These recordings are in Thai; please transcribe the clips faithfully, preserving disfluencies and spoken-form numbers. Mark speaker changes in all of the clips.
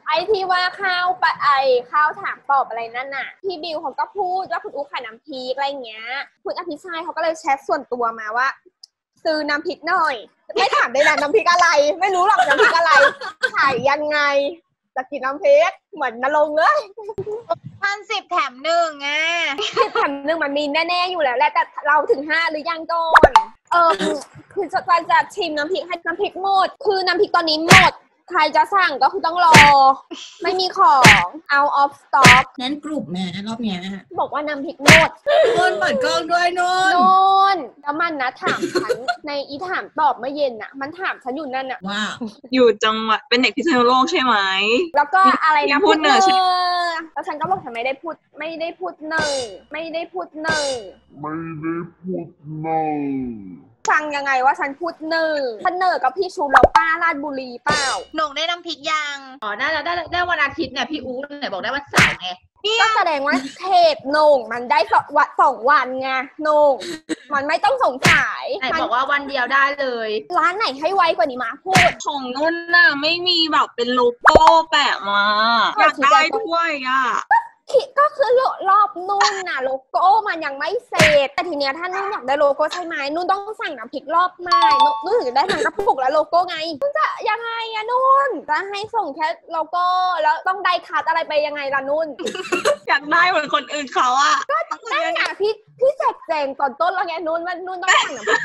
Speaker 1: ไอ้ที่ว่าข้าวปะไอข้าวถามตอบอะไรนั่นน่ะพี่บิวเขาก็พูดว่าคุณอุ๊ขายน้ำพริกอะไรเงี้ยคุณอภิชัยเขาก็เลยแชทส่วนตัวมาว่าซื้อน้ำพริกหน่อยไม่ถามได้นะน้ำพริกอะไรไม่รู้หรอกน้ำพริกอะไรขายยังไงจะกินน้ำพริกเหมือนนรงเลย
Speaker 2: พันสิบแถมหนึ่งไง
Speaker 1: สิบแถมหนึ่งมันมีแน่ๆอยู่แล้วแหละแต่เราถึงห้าหรือยังก่อนเออคือจะจะชิมน้ำพริกให้น้ำพริกหมดคือน้ำพริกตอนนี้หมดใครจะสั่งก็คือต้องรอไม่มีของ out of stock
Speaker 3: นั้นกลุ่มแม่รอบเนี้ย
Speaker 1: บอกว่าน้ำพริกหมด
Speaker 3: นนเปิดกล้องด้วยนน
Speaker 1: นนแล้วมันนะถามฉันในอีถามตอบเมื่อเย็นน่ะมันถามฉันอยู่นั่นน่ะ
Speaker 3: ว่า
Speaker 4: อยู่จังหวัดเป็นเด็กพิษณุโลกใช่ไหม
Speaker 1: แล้วก็อะไรนะ
Speaker 4: พูดเนอใช่
Speaker 1: แล้วฉันก็บอกฉันไม่ได้พูดไม่ได้พูดเนอไม่ได้พูดเนอ
Speaker 5: ไม่ได้พูดเนอ
Speaker 1: ฟังยังไงว่าฉันพูดเนอฉันเนอกับพี่ชูเราป้าราชบุรีเปล่า
Speaker 2: หนุ่งได้น้ำพริกยัง
Speaker 6: อ๋อได้ได้ได้วันอาทิตย์เนี่ยพี่อู๋เนี่ยบอกได้วันเสาร์ไง
Speaker 1: ก็แสดงว่าเทปโหน่งมันได้สองวันสองวันไงโหน่งมันไม่ต้องสงสัย
Speaker 6: ไหนบอกว่าวันเดียวได้เลย
Speaker 1: ร้านไหนให้ไวกว่านี้มาพูด
Speaker 4: ของนุ่นน่ะไม่มีแบบเป็นโลโก้แปะมาอยากได้ด้วยอ่ะ
Speaker 1: ก็คือรอบนุ่นน่ะโลโก้มันยังไม่เสร็จแต่ทีเนี้ยถ้านุ่นอยากได้โลโก้ใช่ไหมนุ่นต้องสั่งน้ำพริกรอบใหม่นุ่นถึงจะได้ทั้งกระปุกและโลโก้ไงนุ่นจะยังไงอะนุ่นจะให้ส่งแค่โลโก้แล้วต้องได้คัดอะไรไปยังไงล่ะนุ่น
Speaker 4: อยากได้เหมือนคนอื่นเขาอะ
Speaker 1: ก็ได้ไงพี่พี่แจกแจงตอนต้นแล้วไงนุ่นว่านุ่นต้องสั่งน้ำพริก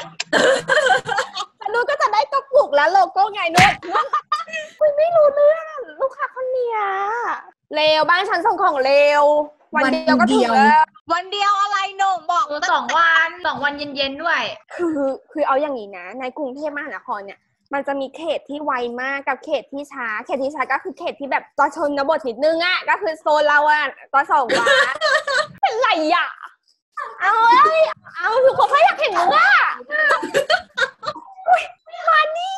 Speaker 1: แต่นุ่นก็จะได้กระปุกและโลโก้ไงนุ่นคุยไม่รู้เรื่องลูกค้าคนเนี้ยเร็วบ้านฉันส่งของเร็ววันเดียวก็ถึงแล้ว
Speaker 2: วันเดียวอะไรหนุ่มบอก
Speaker 6: สองวันสองวันเย็นๆด้วย
Speaker 1: คือคือเอาอย่างนี้นะในกรุงเทพมหานครเนี่ยมันจะมีเขตที่ไวมากกับเขตที่ช้าเขตที่ช้าก็คือเขตที่แบบตอชนบทนิดนึงอ่ะก็คือโซนเราอ่ะตอสองวันเป็นไรอ่ะเอาเลยเอาถือคนเขาอยากเห็นมึงอ่ะมานี่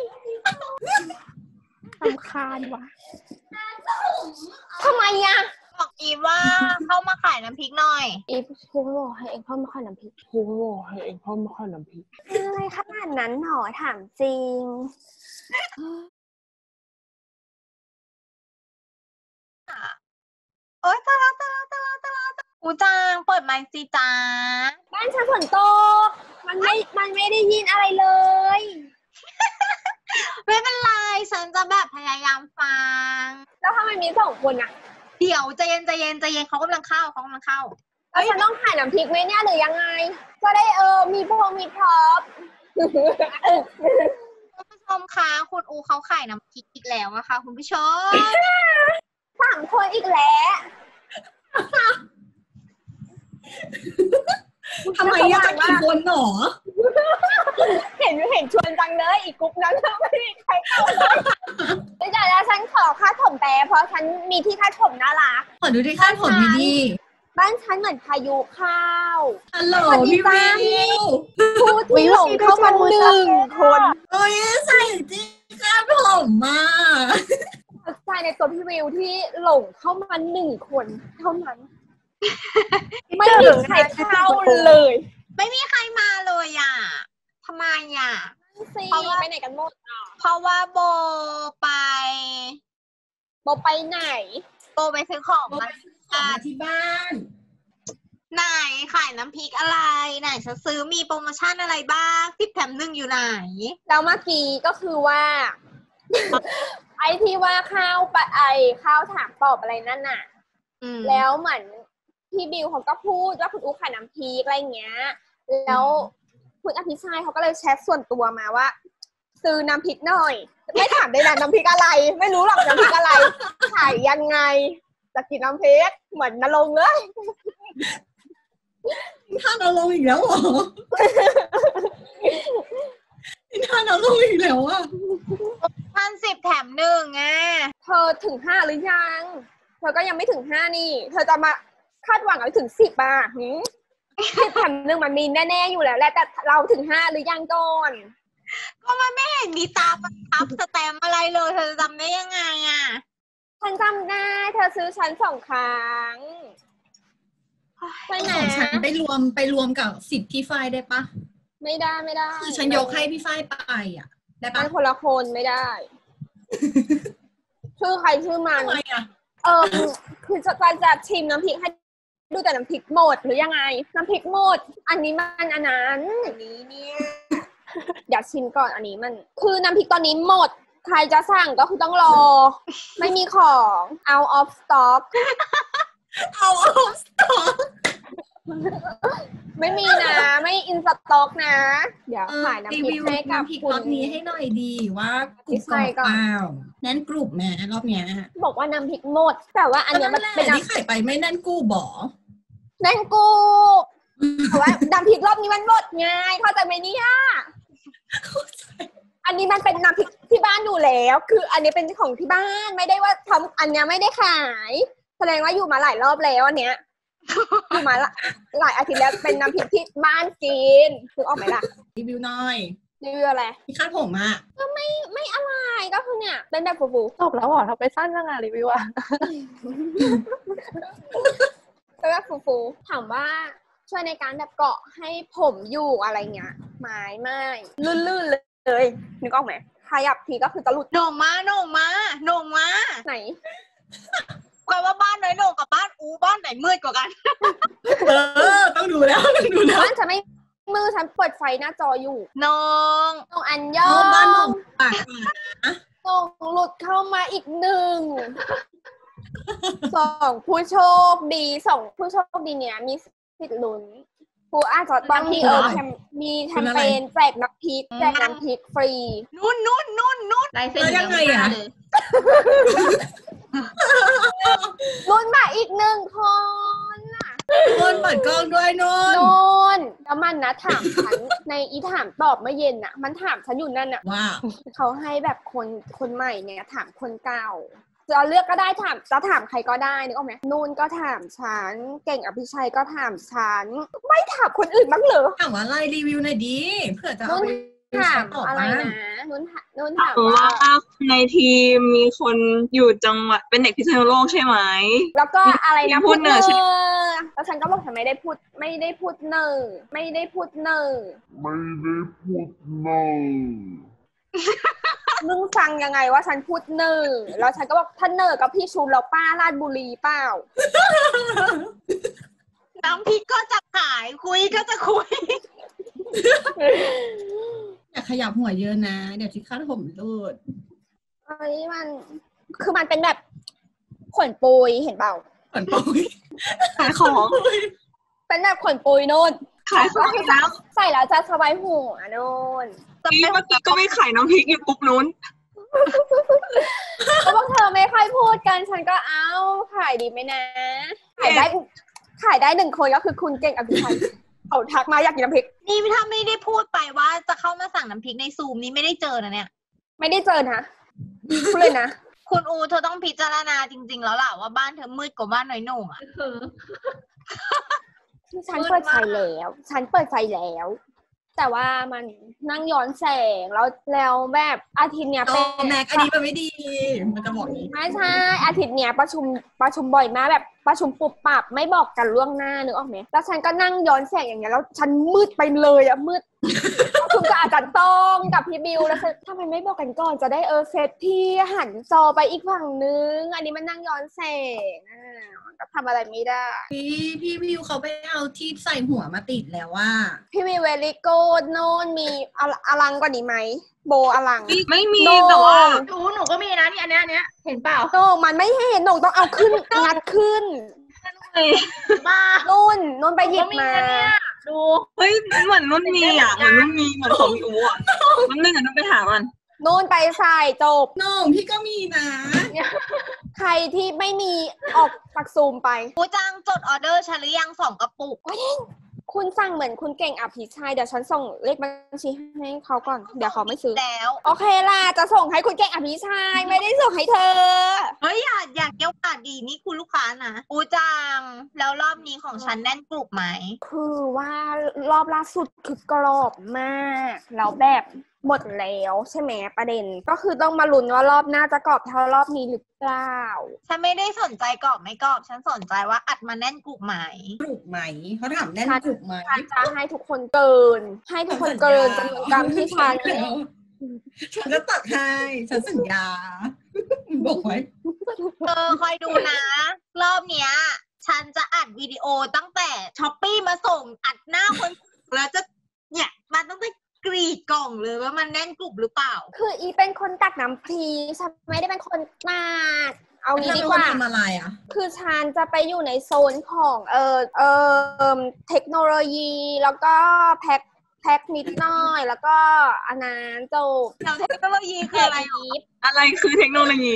Speaker 1: สำคัญว่ะทำไมอ่ะ
Speaker 2: บอกอีว่าเข้ามาขายน้ำพริกหน่อย
Speaker 1: อีพูดบอกให้เองเข้ามาขายน้ำพริก
Speaker 5: พูดบอกให้เองเข้ามาขายน้ำพริก
Speaker 1: อะไรขนาดนั้นหนอถามจริง
Speaker 2: โอ๊ยตาลาตาลาตาลาตาลาอูจางเปิดไมค์สิจ้า
Speaker 1: บ้านฉันฝนตกมันไม่มันไม่ได้ยินอะไรเลย
Speaker 2: ไม่เป็นไรฉันจะแบบพยายามฟัง
Speaker 1: แล้วทำไมมีสองคนอะ
Speaker 2: เดี๋ยวใจเย็นใจเย็นใจเย็นเขากำลังเข้าเขากำลังเข้า
Speaker 1: แล้วฉันต้องขายน้ำพริกไหมเนี่ยหรือยังไงจะได้เออมีพวงมีพร็อพ
Speaker 2: คุณผู้ชมคะคุณอูเขาขายน้ำพริกอีกแล้วนะคะคุณผู้ชม
Speaker 1: สามคนอีกแล้ว
Speaker 3: ทำไมอยากกี่คนหนอ
Speaker 1: เห็นเห็นชวนจังเลยอีกกลุ่มนั้นไม่มีใครเข้าเลยไม่ได้แล้วฉันขอค่าถมแปรเพราะฉันมีที่ค่าถมน่ารัก
Speaker 3: ขอดูที่ค่าถมดี
Speaker 1: บ้านฉันเหมือนพายุเข้า
Speaker 3: ฮัลโหลพี่วิว
Speaker 1: พูดที่หลงเข้ามาหนึ่งคน
Speaker 3: โอ้ยใส่ที่ค่าถมมา
Speaker 1: ใช่ในตัวพี่วิวที่หลงเข้ามาหนึ่งคนเท่านั้นไม่มีใครเข้าเลย
Speaker 2: ไม่มีใครมาเลยอ่ะทำไมอ่ะ
Speaker 1: เพราะว่าไปไหนกันหมด
Speaker 2: เพราะว่าโบไป
Speaker 1: โบไปไหน
Speaker 2: โบไปซื้อของมา
Speaker 3: ที่บ้าน
Speaker 2: ไหนขายน้ำพริกอะไรไหนจะซื้อมีโปรโมชั่นอะไรบ้างสิบแถมหนึ่งอยู่ไหน
Speaker 1: แล้วเมื่อกี้ก็คือว่าไอ้ที่ว่าข้าวปะไอข้าวถามตอบอะไรนั่นน่ะแล้วเหมือนพี่บิวเขาก็พูดว่าคุณอุ๊ขายน้ำพริกอะไรเงี้ยแล้วคุณอภิชัยเขาก็เลยแชทส่วนตัวมาว่าซื้อน้ำพริกหน่อยไม่ถามได้นะน้ำพริกอะไรไม่รู้หรอกน้ำพริกอะไรขายยังไงจะกินน้ำพริกเหมือนนรงเลย
Speaker 3: ท่านนรงอีกแล้วเหรอท่านนรงอีกแล้วอ่ะ
Speaker 2: พันสิบแถมหนึ่งไง
Speaker 1: เธอถึงห้าหรือยังเธอก็ยังไม่ถึงห้านี่เธอจะมาคาดหวังอะไรถึงสิบอ่ะสิบแถมหนึ่งมันมีแน่ๆอยู่แล้วแหละแต่เราถึงห้าหรือยังก่อน
Speaker 2: ก็มันไม่เห็นมีตาประทับสแตมอะไรเลยเธอจำได้ยังไงอ่ะ
Speaker 1: ฉันจำได้เธอซื้อฉันสองครั้ง
Speaker 3: ไปไหนของฉันไปรวมไปรวมกับสิทธิ์พี่ฝ้ายได้ปะ
Speaker 1: ไม่ได้ไม่ได้
Speaker 3: คือฉันยกให้พี่ฝ้ายไปอ่ะได้ปะ
Speaker 1: คนละคนไม่ได้ชื่อใครชื่อมัน
Speaker 3: ทำไมอ่ะ
Speaker 1: เออคือจะจะจะชิมน้ำพริกให้ดูแต่น้ำพริกหมดหรือยังไงน้ำพริกหมดอันนี้มันอันนั้นอันนี้เนี่ยเดี๋ยวชิมก่อนอันนี้มันคือน้ำพริกตอนนี้หมดใครจะสั่งก็คือต้องรอไม่มีของ out of stock
Speaker 3: เอาเอาสต็อก
Speaker 1: ไม่มีนะไม่ in stock นะ เดี๋ยวขายน้ำ
Speaker 3: รี
Speaker 1: พริ
Speaker 3: วิ
Speaker 1: ก
Speaker 3: ว
Speaker 1: ให้กับ
Speaker 3: น้ำพริก
Speaker 1: คุ
Speaker 3: ร
Speaker 1: ณ
Speaker 3: อบนี้ให้หน่อยดีว่ากรุบกร
Speaker 1: ใช่
Speaker 3: อบ
Speaker 1: ก่อน
Speaker 3: เปล่าแน่นกรุบแม่รอบเนี้ย
Speaker 1: บอกว่าน้ำพริกหมด แต่ว่าอันเนี้ยมัน
Speaker 3: แหละ
Speaker 1: เป็นน้
Speaker 3: ที่ไข่ไปไม่แน่นกู้บ่อ
Speaker 1: ำนั่นกูแต่ว่าน้ำพริกรอบนี้มันหมดไงเข้าใจไหมเนี่ยอันนี้มันเป็นน้ำพริกที่บ้านอยู่แล้ว คืออันนี้เป็นของที่บ้านไม่ได้ว่าทำอันเนี้ยไม่ได้ขายแสดงว่าอยู่มาหลายรอบแล้วอันเนี้ยอยู่มาหลายอาทิตย์แล้วเป็นน้ำพริกที่บ้านกินคือออกไหมล่ะ
Speaker 3: รีวิวหน่อย
Speaker 1: รีวิวอะไร
Speaker 3: ที่คาดผมอ่ะ
Speaker 1: ไม่อะไรก็คือเนี่ยเป็นแบบฟู
Speaker 7: จบแล้วเหรอทำไปสั้นจังอะรีวิวอะ
Speaker 1: ๆเป็นแบบฟูๆถามว่าช่วยในการแบบเกาะให้ผมอยู่อะไรเงี้ยไม่ไม่ลื่นๆเลยนึกออกไหมขยับทีก็คือจะหลุด
Speaker 2: โหน่งมาโหน่งมาโหน่งมา
Speaker 1: ไหน
Speaker 2: กว่าว่าบ้านน้อยโหน่งกับบ้านอูบ้านไหนมืดกว่ากัน
Speaker 3: เออต้องดูแล้วต้องดูแล้ว
Speaker 1: บ้านฉันไม่มือฉันเปิดไฟหน้าจออยู่
Speaker 2: น้อง
Speaker 1: น้องอันยอ
Speaker 3: โอ้บ้านหนู
Speaker 1: ง
Speaker 3: ปากปาก
Speaker 1: ส่งหลุดเข้ามาอีกหนึ่งสองผู้โชคดีสองผู้โชคดีเนี่ยมีสิทธิ์ลุ้นผู้อาจจะต้องมีเออแคมมีแคมเปญแจกน้ำพริกแจกน้ำพริกฟรี
Speaker 2: นุ่นนุ่นนุ่นนุ่น
Speaker 6: ลายเซ็น
Speaker 3: แล้วยังไงอ่ะ
Speaker 6: เลย
Speaker 1: ลุ้นมาอีกหนึ่งคน
Speaker 3: นนเปิดกล้องด้วยนน
Speaker 1: โนนแล้วมันนะถามฉัน ในอีถามตอบเมื่อเย็นน่ะ มันถามฉันอยู่นั่นน่ะ
Speaker 3: ว่า
Speaker 1: เขาให้แบบคนคนใหม่เนี่ยถามคนเก่าจะเลือกก็ได้ถามจะถามใครก็ได้นึกออกไหมนูนก็ถามฉันเก่งอภิชัยก็ถามฉันไม่ถามคนอื่นบ้างเหรอ
Speaker 3: ถามว่าอะไรรีวิวหน่อยดีเผื่อจะเอา
Speaker 1: นุ่น
Speaker 3: ไป
Speaker 1: ถาม
Speaker 3: ตอบ
Speaker 1: อะไร
Speaker 3: บ้าง
Speaker 1: นะนุ่นถามนุ่นถาม
Speaker 4: ว่า
Speaker 1: ว่า
Speaker 4: ในทีมมีคนอยู่จังหวัดเป็นเด็กพิษณุโลกใช่ไหม
Speaker 1: แล้วก็อะไรนะ
Speaker 4: มีพูดเนอร์ใช่
Speaker 1: แล้วฉันก็บอกฉันไม่ได้พูดไม่ได้พูดเนอร์ไม่ได้พูดเนอร์
Speaker 5: ไม่ได้พูดเนอ
Speaker 1: มึงฟังยังไงว่าฉันพูดเนอร์แล้วฉันก็บอกท่านเนอร์กับพี่ชูแล้วป้าราชบุรีเปล่า
Speaker 2: น้ำพริกก็จะขายคุยก็จะคุย
Speaker 3: อย่าขยับหัวเยอะนะ เดี๋ยวที่คาดผมรูด
Speaker 1: เอ้ยมันคือมันเป็นแบบขนปุยเห็นเปล่า
Speaker 3: ขนปุย
Speaker 4: ขายของ
Speaker 1: เป็นแบบขนปุยโน่น
Speaker 4: ขายของแล้ว
Speaker 1: ใส่แล้วจะสบายหัวโน่น
Speaker 4: เมื่อกี้ก็ไม่ขายน้ำพริกอยู่ปุ๊บนู้น
Speaker 1: ก็บอกเธอไม่ค่อยพูดกันฉันก็เอ้าขายดีไหมนะขายได้ขายได้หนึ่งคนก็คือคุณเก่งอภิชัยเขาทักมาอยากกินน้ำพริก
Speaker 2: นี่ถ้าไม่ได้พูดไปว่าจะเข้ามาสั่งน้ำพริกในซูมนี่ไม่ได้เจอนะเนี่ย
Speaker 1: ไม่ได้เจอนะพูดเลยนะ
Speaker 2: คุณอูเธอต้องพิจารณาจริงๆแล้วล่ะว่าบ้านเธอมืดกว่าบ้านน้อยโหน่งอ่ะ
Speaker 1: ฉันเปิดไฟแล้วฉันเปิดไฟแล้ว แต่ว่ามันนั่งย้อนแสงแล้วแล้วแบบอาทิตย์เนี้ย
Speaker 3: โอ้
Speaker 1: เป็น
Speaker 3: แม็กอันนี้มันไม่ดี มันจะบอกนี้
Speaker 1: ไม่ใช่อาทิตย์เนี้ยประชุมประชุมบ่อยมากแบบประชุมปุบปับไม่บอกกันล่วงหน้านึกออกไหมแล้วฉันก็นั่งย้อนแสงอย่างเงี้ยแล้วฉันมืดไปเลยอะมืด ประชุมกับอาจารย์ต้องกับพี่บิวแล้วฉันทำไมไม่บอกกันก่อนจะได้เออเซตที่หันจอไปอีกฝั่งนึงอันนี้มันนั่งย้อนแสงอ่ะก็ทำอะไรไม่ได้
Speaker 3: พี่พี่วิวเขาไปเอาที่ใส่หัวมาติดแล้วว่า
Speaker 1: พี่วิวเวลิโกดโน่นมีอลอลังกว่านี้ไหมโบอลัง
Speaker 4: ไม่มี
Speaker 1: โน่
Speaker 4: แต่ว่า
Speaker 6: หนูหนูก็มีนะนี่อันเนี้ยอันเนี้ยเห็นเปล่า
Speaker 1: โน่มันไม่ให้เห็นโน่ต้องเอาขึ้น งัดขึ้น
Speaker 6: บ้า
Speaker 1: นุ่นนุ่นไปหยิบมา
Speaker 6: ดู
Speaker 4: เฮ้ยเหมือนนุ่นมีอ่ะเหมือนนุ่นมีเหมือนของพี่อูอ่ะมันนึงอ่ะนุ่นไปหามัน
Speaker 1: นุ่นไปใส่จบ
Speaker 3: น้องพี่ก็มีนะ
Speaker 1: ใครที่ไม่มีออกปักซูมไป
Speaker 2: อูจังจดออเดอร์ฉันหรือยังสองกระปุก
Speaker 1: คุณสั่งเหมือนคุณเก่งอภิชัยเดี๋ยวฉันส่งเลขบัญชีให้เขาก่อนเดี๋ยวเขาไม่ซื้อ
Speaker 2: แล้ว
Speaker 1: โอเคล่ะจะส่งให้คุณเก่งอภิชัยไม่ได้ส่งให้เธอ
Speaker 2: เฮ้ยอย่าอย่าเกี้ยวกาดดีนี่คุณลูกค้านะอูจังแล้วรอบนี้ของฉันแน่นกรุบไหม
Speaker 1: คือว่ารอบล่าสุดคือกรอบมากแล้วแบบหมดแล้วใช่ไหมประเด็นก็คือต้องมาลุ้นว่ารอบหน้าจะกรอบเท่ารอบนี้หรือเปล่า
Speaker 2: ฉันไม่ได้สนใจกรอบไม่กรอบ ฉันสนใจว่าอัดมาแน่นกรุบไหม
Speaker 3: กรุบไหมเขาถามแน่นกรุบไหม
Speaker 1: ฉันจะให้ทุกคนเกิน ให้ทุกคนเกินจำนวนกรัมที่ฉัน
Speaker 3: ฉันจะตัดให้ฉันสัญญาบอกไว้
Speaker 2: เออคอยดูนะ รอบเนี้ย ฉันจะอัดวิดีโอตั้งแต่ช้อปปี้มาส่งอัดหน้าคนแล้วจะเนี่ยมันต้องไปกรีดกล่องเลยว่ามันแน่นกรุบหรือเปล่า
Speaker 1: คืออีเป็นคนตักน้ำพริกฉันไม่ได้เป็นคนตากเอางี้ดีกว่า
Speaker 3: ทำอะไรอ่ะ
Speaker 1: คือฉันจะไปอยู่ในโซนของเออเออเทคโนโลยีแล้วก็แพ็คแพ็คนิดหน่อยแล้วก็อันนั้นจบ
Speaker 2: แล้วเทคโนโลยีคืออะไรหรอ
Speaker 4: อะไรคือเทคโนโลยี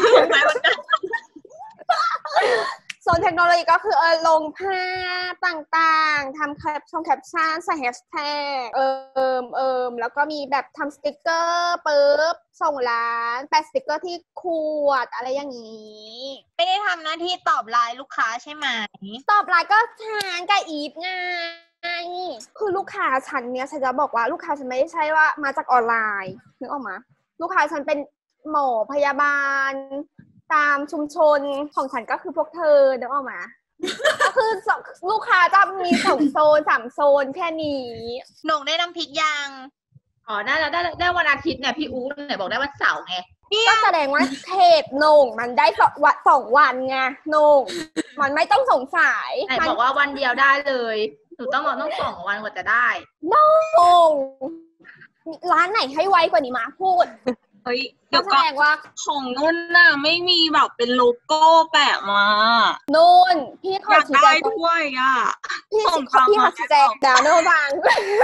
Speaker 1: โซนเทคโนโลยีก็คือเออลงภาพต่างๆทำแคปชั่นแคปชั่นใส่แฮชแท็กเอิมเอิมแล้วก็มีแบบทำสติกเกอร์ปึ๊บส่งร้านแปะสติกเกอร์ที่ขวดอะไรอย่างนี้
Speaker 2: ไม่ได้ทำหน้าที่ตอบไลน์ลูกค้าใช่ไหม
Speaker 1: ตอบไลน์ก็ทานกับอีฟไงคือลูกค้าฉันเนี่ยฉันจะบอกว่าลูกค้าฉันไม่ได้ใช่ว่ามาจากออนไลน์นึกออกมาลูกค้าฉันเป็นหมอพยาบาลตามชุมชนของฉันก็คือพวกเธอนึกออกมา ก็คือลูกค้าจะมีสองโซนสามโซนแค่นี้
Speaker 2: หนุ่งได้น้ำพริกยัง
Speaker 6: อ๋อได้แล้วได้ได้วันอาทิตย์เนี่ยพี่อู๋ไหนบอกได้วันเสาร์ไง
Speaker 1: ก็แสดงว่าเทปโหน่งมันได้สองวันสองวันไงโหน่งมันไม่ต้องสงสัย
Speaker 6: ไหนบอกว่าวันเดียวได้เลยหนูต้องรอต้องสองวันกว่าจะได้
Speaker 1: โหน่งร้านไหนให้ไวกว่านี้มาพูด
Speaker 4: เฮ้ยเดี๋ยวก่อนว่าของนุ่นน่ะไม่มีแบบเป็นโลโก้แปะมา
Speaker 1: นุ่นพี่ขอชี้แจง
Speaker 4: ด้วยอ่ะ
Speaker 1: พี่พี่ขอชี้แจงดาวโนบัง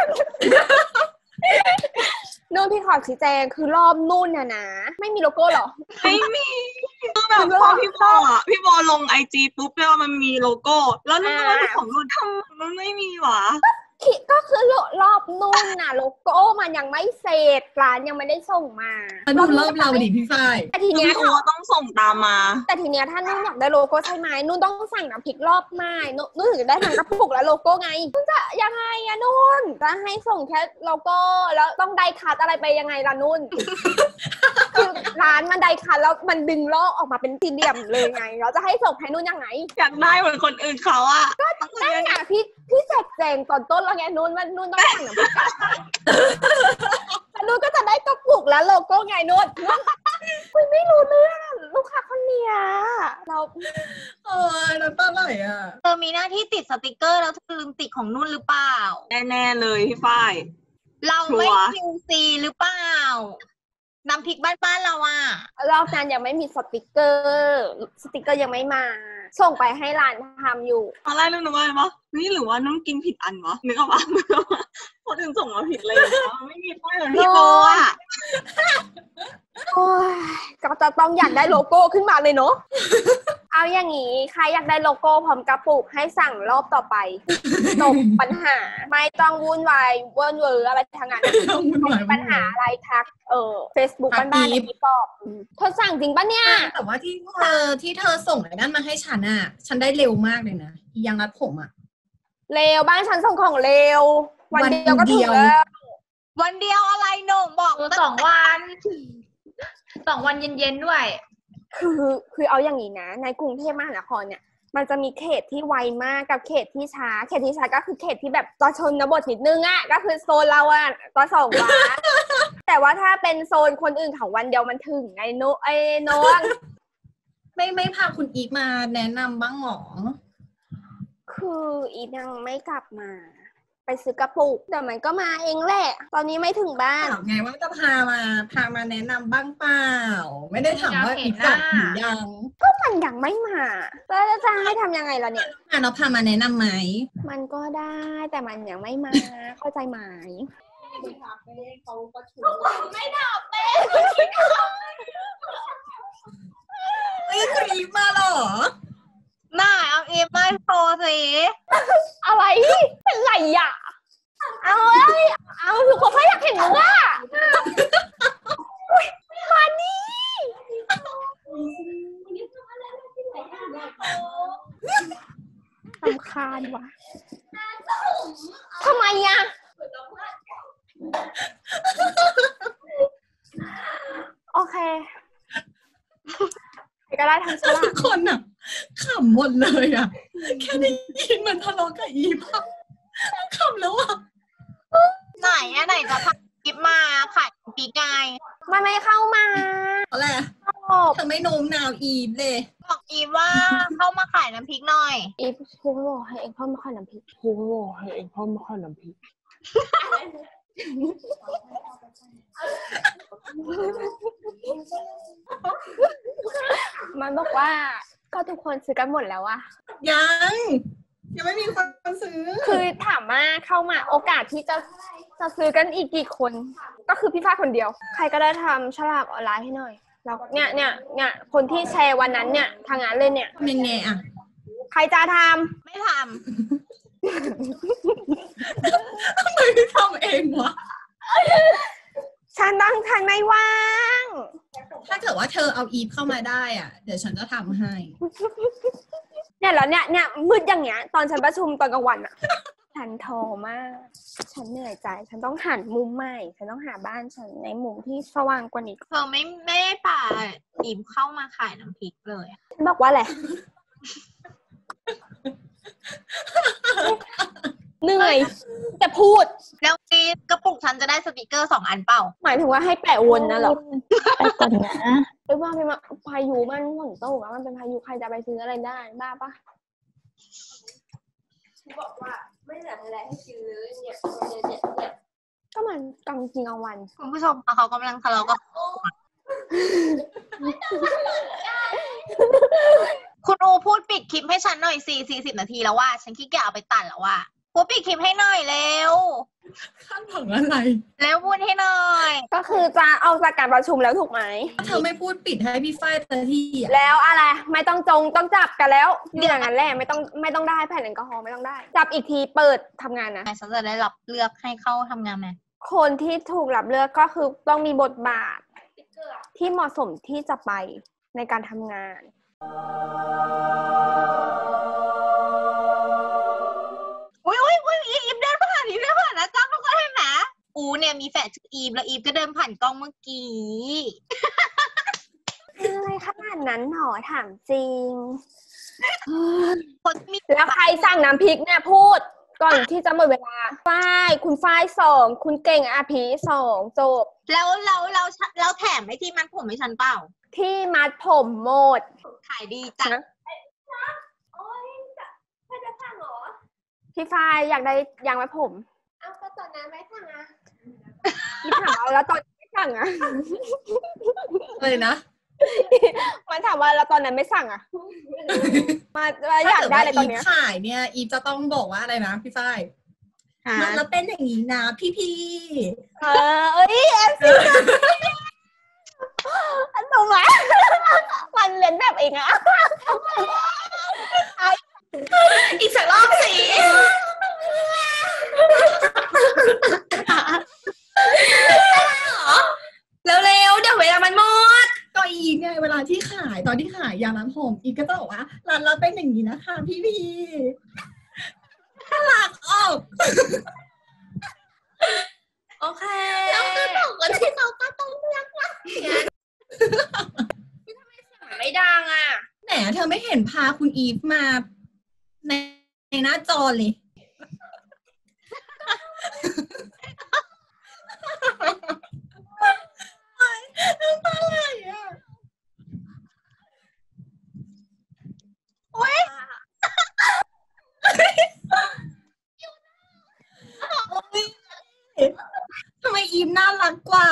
Speaker 1: นุ่นพี่ขอชี้แจงคือรอบนุ่นน่ะนะไม่มีโลโก้หรอ
Speaker 4: ไม่มีคือแบบพอพี่บออ่ะพี่บอลงไอจีปุ๊บแล้วมันมีโลโก้แล้วนุ่นก็ว่าของนุ่นทำมันไม่มีหรอ
Speaker 1: ก็คือรอบนุ่นน่ะโลโก้มันยังไม่เสร็จร้านยังไม่ได้ส่งมา
Speaker 3: ดูรอบเราดิพี่ฝ้าย
Speaker 1: แต่ทีเนี้ย
Speaker 4: เขาต้องส่งตามมา
Speaker 1: แต่ทีเนี้ยถ้านุ่นอยากได้โลโก้ใช่ไหมนุ่นต้องสั่งน้ำพริกรอบใหม่นุ่นถึงจะได้ทั้งกระปุกและโลโก้ไงนุ่นจะยังไงอะนุ่นจะให้ส่งแค่โลโก้แล้วต้องไดคัทอะไรไปยังไงล่ะนุ่นคือร้านมันไดคัทแล้วมันดึงลอกออกมาเป็นสี่เหลี่ยมเลยไงเราจะให้ส่งให้นุ่นยังไง
Speaker 4: อยากได้เหมือนคนอื่นเขาอะ
Speaker 1: ก็ได้ไงพี่พี่แจกแจงตอนต้นแล้วไงนุ่นมันนุ่นต้องสั่งน้ำพริกนุ่นก็จะได้กระปุกแล้วโลโก้ไงนุ่นคุยไม่รู้เรื่องลูกค้าคนเนี้ยเรา
Speaker 3: เออน้ำตาไหลอ่ะ
Speaker 2: เธอมีหน้าที่ติดสติกเกอร์แล้วเธอลืมติดของนุ่นหรือเปล่า
Speaker 4: แน่ๆเลยพี่ฝ้าย
Speaker 2: เราไม่ คิว ซี หรือเปล่าน้ำพริกบ้านๆเราอ่ะ
Speaker 1: รอบนั้นยังไม่มีสติกเกอร์สติกเกอร์ยังไม่มาส่งไปให้ร้านทำอยู่
Speaker 4: ตอนแรกนึกว่าอะไรวะนี่หรือว่าน้องกินผิดอันวะนึกออกปะคนอื่นส่งมาผิดเลยนะไม่มีป้ายเหมือนพี่โบอ่ะ
Speaker 1: โอ้ยก็จะต้องอยากได้โลโก้ขึ้นมาเลยเนาะเอาอย่างงี้ใครอยากได้โลโก้พร้อมกระปุกให้สั่งรอบต่อไปจบปัญหาไม่ต้องวุ่นวายเวิร์นเวอร์อะไรทางนั้นปัญหาอะไรทักเออ Facebook บ้านๆในที่ปอบเธอสั่งจริงปะเนี่ย
Speaker 3: แต่ว่าที่เธอที่เธอส่งไอ้นั่นมาให้ฉันอ่ะฉันได้เร็วมากเลยนะยังรัดผมอ่ะ
Speaker 1: เร็วบ้านฉันส่งของเร็ววันเดียวก็ถึงแล้ว
Speaker 2: วันเดียวอะไรหนุ่มบอก
Speaker 6: สองวันสองวันเย็นๆด้วย
Speaker 1: คือคือเอาอย่างนี้นะในกรุงเทพมหานครเนี่ยมันจะมีเขตที่ไวมากกับเขตที่ช้าเขตที่ช้าก็คือเขตที่แบบตอชนบทนิดนึงอ่ะก็คือโซนเราอ่ะตอสองวัน แต่ว่าถ้าเป็นโซนคนอื่นเขาวันเดียวมันถึงไอ้โนไอ้โนน
Speaker 3: ไม่ไม่พาคุณอีกมาแนะนำบ้างหรอ
Speaker 1: คืออีกยังไม่กลับมาไปซื้อกระปุกแต่มันก็มาเองแหละตอนนี้ไม่ถึงบ้าน
Speaker 3: ไงว่าจะพามาพามาแนะนำบ้างเปล่าไม่ได้ถามว่าอีกจบหรือยัง
Speaker 1: ก็มันยังไม่มาแล้วจะให้ทำยังไงล่ะเนี่ย
Speaker 3: เราพามาแนะนำไหม
Speaker 1: มันก็ได้แต่มันยังไม่มาเข้าใจไหมไม่ถามเป้เขาก็ชวนไม่ถามเป้
Speaker 3: เอ้ยคุณอีฟมาหรอ
Speaker 2: น่าเอาเอฟมาโชว์สิ
Speaker 1: อะไรเป็นไรอ่ะเอาเลยเอาถือคนเขาอยากเห็นมึงอ่ะมานี่รำคาญวะทำไมอ่ะโอเคก็ได้ทั้ง
Speaker 3: ทุกคนอ่ะขำหมดเลยอ่ะแค่ได้ยินมันทะเลาะกับอีป่ะขำแล้วอ่ะ
Speaker 2: ไหนอะไหนจะพาคลิปมาขายปีกไง
Speaker 1: มันไม่เข้ามา
Speaker 3: อะไร
Speaker 1: เข้า
Speaker 3: เธอไม่โน้มน้าวอีฟเลย
Speaker 2: บอกอีฟว่าเข้ามาขายน้ำพริกหน่อย
Speaker 1: อีฟพูดว่าให้เองเข้ามาขายน้ำพริกพูดว่าให้เองเข้ามาขายน้ำพริกมันบอกว่าก็ทุกคนซื้อกันหมดแล้วอะ
Speaker 3: ยังยังไม่มีคนซื้อ
Speaker 1: คือถามว่าเข้ามาโอกาสที่จะจะซื้อกันอีกกี่คนก็คือพี่ฟ้าคนเดียวใครก็ได้ทำฉลากออนไลน์ให้หน่อยแล้วเนี่ยเนี่ยเนี่ยคนที่แชร์วันนั้นเนี่ยทางงานเลยเนี่ย
Speaker 3: ยังไงอะ
Speaker 1: ใครจะทำ
Speaker 2: ไม่ทำ
Speaker 3: ทำไมไม่ทำเองวะ
Speaker 1: ฉันตั้งทันไม่ว่าง
Speaker 3: ถ้าเกิดว่าเธอเอาอีฟเข้ามาได้อ่ะเดี๋ยวฉันจะทำให้
Speaker 1: เนี่ยแล้วเนี่ยเนี่ยมืดอย่างเงี้ยตอนฉันประชุมตอนกลางวันอ่ะฉันท้อมากฉันเหนื่อยใจฉันต้องหันมุมใหม่ฉันต้องหาบ้านฉันในมุมที่สว่างกว่านี้
Speaker 2: เธอไม่ไม่ป่าอีฟเข้ามาขายน้ำพริกเลย
Speaker 1: ฉันบอกว่าอะไรเหนื่อยจะพูด
Speaker 2: แล้วนี่กระปุกฉันจะได้สติกเกอร์สองอันเปล่า
Speaker 1: หมายถึงว่าให้แปะวนนะหรอไปก่อนนะไปว่าไปมาพายุมันฝนตกอะมันเป็นพายุใครจะไปซื้ออะไรได้บ้าปะบอกว่าไม่เหลืออะไรให้กินเลยเนี่ยเนี่ยเนี่ยเนี่ยก็มันกำจริงเอาวัน
Speaker 2: คุณผู้ชมเขากำลังทะเลาะกันคุณอูพูดปิดคลิปให้ฉันหน่อยสิสี่สิบนาทีแล้วว่าฉันขี้เกียจเอาไปตัดแล้วว่าพูดปิดคลิปให้หน่อยเร็ว
Speaker 3: คาดหวังอะไร
Speaker 2: แล้วพูดให้หน่อย
Speaker 1: ก็คือจะเอาจากการประชุมแล้วถูกไหม
Speaker 3: เธอไม่พูดปิดให้พี่ฝ้ายแต่ที่
Speaker 1: แล้วอะไรไม่ต้องจงต้องจับกันแล้วเดี๋ยวงั้นแหละไม่ต้องไม่ต้องได้แผ่นแอลกอฮอล์ไม่ต้องได้จับอีกทีเปิดทำงานนะ
Speaker 2: ฉันจะได้รับเลือกให้เข้าทำงานไหม
Speaker 1: คนที่ถูกรับเลือกก็คือต้องมีบทบาทที่เหมาะสมที่จะไปในการทำงาน
Speaker 2: อุ้ยอุ้ยอุ้ยอีฟเดินผ่านอีฟเดินผ่านนะจ้าทุกคนเห็นไหมอูเนี่ยมีแฟนชื่ออีฟแล้วอีฟก็เดินผ่านกล้องเมื่อกี้
Speaker 1: อะไรขนาดนั้นหรอถามจริงคนมีแล้วใครสั่งน้ำพริกเนี่ยพูดก่อนที่จะหมดเวลาฝ้ายคุณฝ้ายสองคุณเก่งอาภีสองจบ
Speaker 2: แล้วเราเราเราแถมให้ที่มัดผมให้ฉันเปล่า
Speaker 1: ที่มัดผมหมด
Speaker 2: ขายดีจัง
Speaker 1: โอ๊ยจะจะสั่งเหรอพี่ฝ้ายอยากได้ยางมัดผมเอาก็ตอนนั้นไม่สั่งอ่ะพี่ถามเอาแล้วตอนไม่สั่งอ่ะ
Speaker 3: เลยนะ
Speaker 1: มันถามว่าแล้วตอนนั้นไม่สั่งอ่ะมาอยากได้เลยตอนนี้
Speaker 3: ขายเนี่ยอีฟจะต้องบอกว่าอะไรนะพี่ฝ้ายมันแล้วเป็นอย่างนี้นะพี่พี่
Speaker 1: เออเอ้ยเอฟซีอันถูกไหมมันเล่นแบบเองอะ
Speaker 3: อีกสักรอบสิเร็วๆเดี๋ยวเวลามันหมดก็อีกไงเวลาที่ขายตอนที่ขายยาล้างผมอีกก็จะบอกว่าร้านเราเป็นอย่างนี้นะคะพี่พี่น่ารักออกโอเค
Speaker 1: เราก็บอกกันที่เราก็ต้องเลือกว่าทำไมเสียงไม่ดังอ่ะ
Speaker 3: แหมเธอไม่เห็นพาคุณอีฟมาในในหน้าจอเลยน้ำตาไหลอ่ะ
Speaker 2: โอ๊ย
Speaker 3: ทำไมอีฟน่ารักกว่า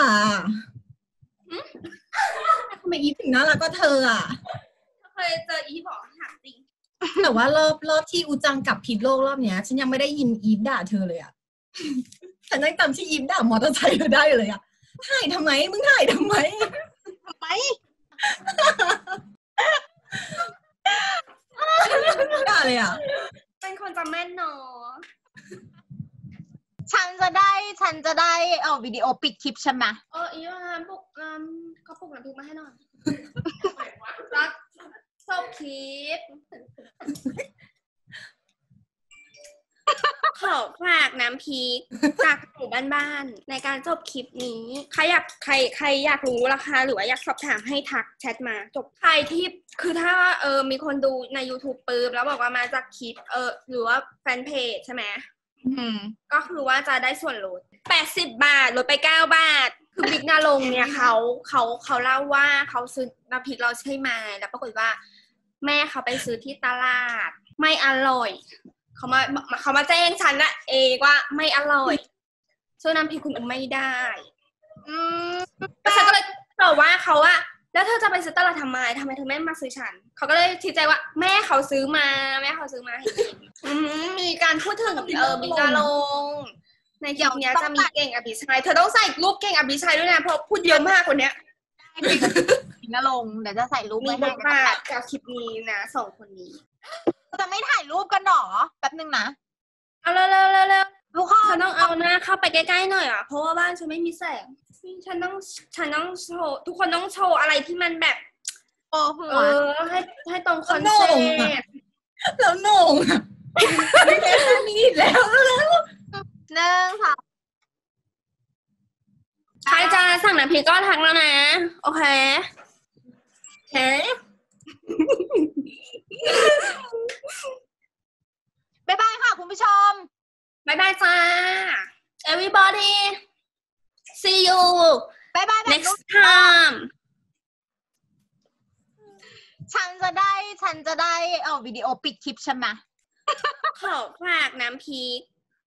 Speaker 3: ทำไมอีฟถึงน่ารักกว่าเธออ่ะ
Speaker 1: เคยเจออีฟบอกถามจริง
Speaker 3: แต่ว่ารอบรอบที่อูจังกับผิดโลกรอบเนี้ยฉันยังไม่ได้ยินอีฟด่าเธอเลยอ่ะฉันยังจำที่อีฟด่ามอเตอร์ไซค์เธอได้เลยอ่ะถ่ายทำไมมึงถ่ายทำไม
Speaker 2: ทำไม
Speaker 3: ด่าเลยอ่ะ
Speaker 1: เป็นคนจำแม่นเนาะ
Speaker 2: ฉันจะได้ฉันจะได้เอาวิดีโอปิดคลิปใช่ไหม
Speaker 1: เอออีฟงานปุกงานเขาปุกน้ำพริกมาให้หน่อยรักชอบคลิปขอฝากน้ำพริกจากหมู่บ้านๆในการจบคลิปนี้ใครอยากใครใครอยากรู้ราคาหรือว่าอยากสอบถามให้ทักแชทมาจบใครที่คือถ้าเออมีคนดูใน YouTube ปึ๊บแล้วบอกว่ามาจากคลิปเออหรือว่าแฟนเพจใช่ไหมอืมก็คือว่าจะได้ส่วนลดแปดสิบบาทลดไปเก้าบาทคือบิ๊กนาลงเนี่ยเขาเขาเขาเล่าว่าเขาซื้อน้ำพริกเราใช่ไหมแล้วปรากฏว่า แม่เขาไปซื้อที่ตลาดไม่อร่อยเขามาเขามาแจ้งฉันนะเองว่าไม่อร่อยซื้อน้ำพริกคุณไม่ได้อืมฉันก็เลยตอบว่าเขาว่าแล้วเธอจะไปซื้อตลาดทำไมทำไมเธอไม่มาซื้อฉันเขาก็เลยชี้ใจว่าแม่เขาซื้อมาแม่เขาซื้อมาอืมมีการพูดถึงเออบิ๊กนาลงในคลิปเนี้ยจะมีเก่งอภิชัยเธอต้องใส่รูปเก่งอภิชัยด้วยนะเพราะพูดเยอะมากคนเนี้ย
Speaker 2: บิ๊กนาลงเดี๋ยวจะใส่รูป
Speaker 1: มี
Speaker 2: ไว้
Speaker 1: บ
Speaker 2: ให้
Speaker 1: ทบาทกับคลิปนี้นะสองคนนี้
Speaker 2: จะไม่ถ่ายรูปกันหรอแป๊บนึงนะ
Speaker 1: เอาเร็วเร็วเร็วเร็ว
Speaker 2: ทุกคน
Speaker 1: ฉันต้องเอาหน้าเข้าไปใกล้ๆหน่อยอ่ะเพราะว่าบ้านฉันไม่มีแสงฉันต้องฉันต้องโชว์ทุกคนต้องโชว์อะไรที่มันแบบ
Speaker 2: โอ้โห
Speaker 1: เออให้ให้ตรงคอนเซ็ปต์
Speaker 3: แล้วโหน่งอ่ะไม่เล่นเรื่องนี้อีกแล้วแล้ว
Speaker 2: หนึ่งสอง
Speaker 1: ใครจะสั่งน้ำพริกก็ทักแล้วนะโอเค
Speaker 3: แค่
Speaker 2: บ๊ายบายค่ะคุณผู้ชม
Speaker 1: บ๊ายบายจ้า everybody see you
Speaker 2: บ๊ายบายแบบ
Speaker 1: next time
Speaker 2: ฉันจะได้ฉันจะได้เอาวิดีโอปิดคลิปใช่ไหม
Speaker 1: ขอฝากน้ำพริก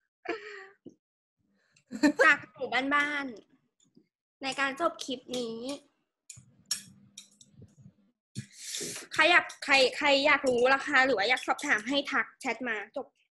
Speaker 1: จากหมู่บ้านๆในการจบคลิปนี้ ใครอยากใครใครอยากรู้ราคาหรือว่าอยากสอบถามให้ทักแชทมาจบ